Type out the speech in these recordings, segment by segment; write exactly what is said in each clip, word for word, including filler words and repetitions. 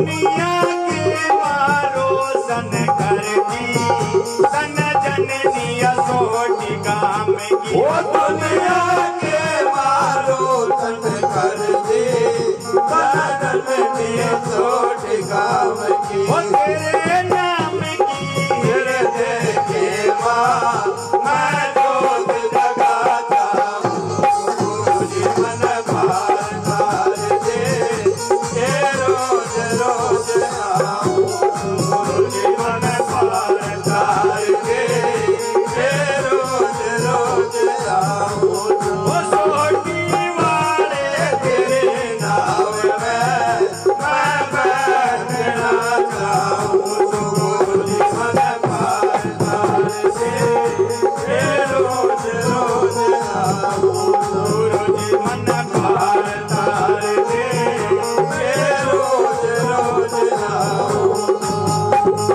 दुनिया के मारो सन घर की सन जननी असोटी गाम की ओ दुनिया के मारो सन घर की सन जननी असोटी गाम की ओ तेरे नाम की हृदय के माँ मैं जोत जगाता हूँ जीवन भार तार दे ये रोज रोज आऊं जीवन भार तार दे ये रोज रोज आऊं ओ सोटी वाले तेरे नाव में मैं बैठना चाहूं जीवन भार तार दे ये रोज रोज आऊं जीवन भार तार दे ये रोज रोज आऊं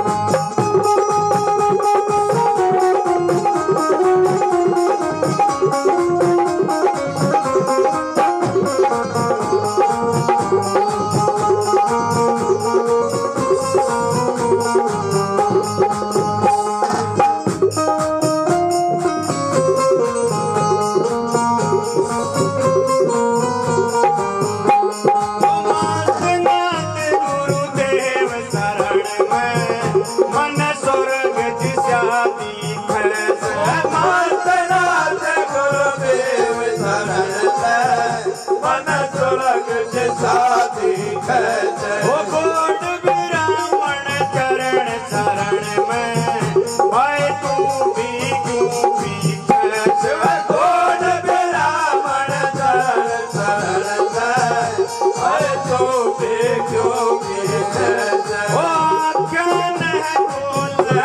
नाथ नाथ गुरुदेव शरण में मन स्वर्ग दिशाती फैस नाथ गुरुदेव शरण है मन सुलग साथी कैसे ओ बोड ब्राह्मण चरण शरण में भाई तू भी क्यों भी फैस गोड ब्राह्मण चरण शरण है हर तो भी क्यों भी कैसे ओ आख्यान है बोल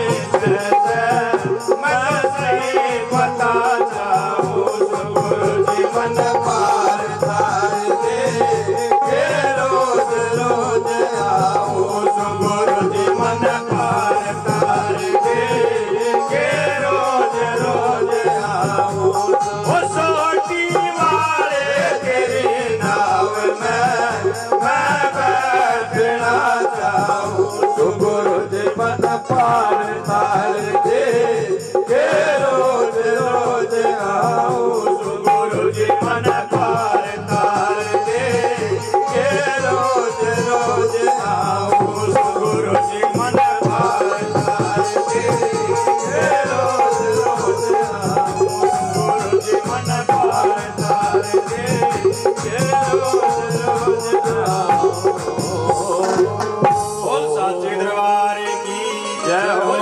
में मैं सही बताता हूँ गुरु जीवन पार तार दे ये रोज रोज आऊं गुरु जीवन पार तार दे ये रोज रोज आऊं ओ सोटी वाले तेरी नाव में मैं बैठना चाहूं गुरु जीवन पार तार दे ये रोज रोज आऊं गुरु जीवन पार तार दे ये रोज रोज आऊं गुरु जीवन पार तार दे ये रोज रोज आऊं गुरु जीवन पार तार दे ये रोज रोज आऊं बोल साचे दरबार की जय हो।